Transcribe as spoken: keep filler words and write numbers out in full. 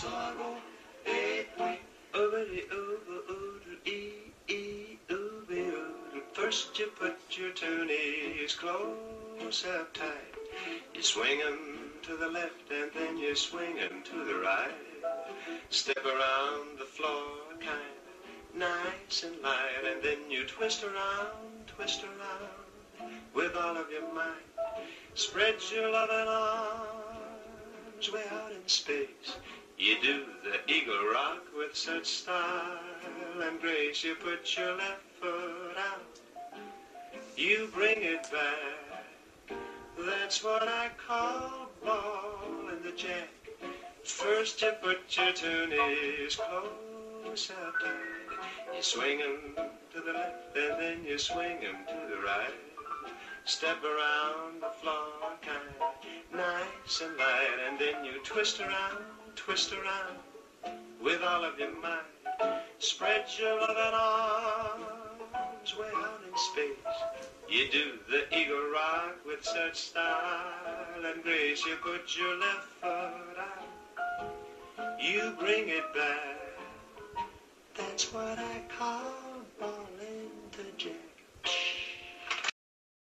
sorrow, eight week, oobity ooba oodle ee ee ooby oodle. First you put your two knees close up tight. You swing 'em to the left and then you swing 'em to the right. Step around the floor kind of nice and light, and then you twist around, twist around with all of your might. Spread your loving arms way out in space. You do the eagle rock with such style and grace. You put your left foot out, you bring it back. That's what I call Ballin the Jack. First you put your two knees close up tight. You swing 'em to the left and then you swing 'em to the right. Step around the floor kind of nice and light, and then you twist around, twist around with all of your might. Spread your loving arms way out in space. You do the eagle rock with such style and grace. You put your left foot out, you bring it back. That's what I call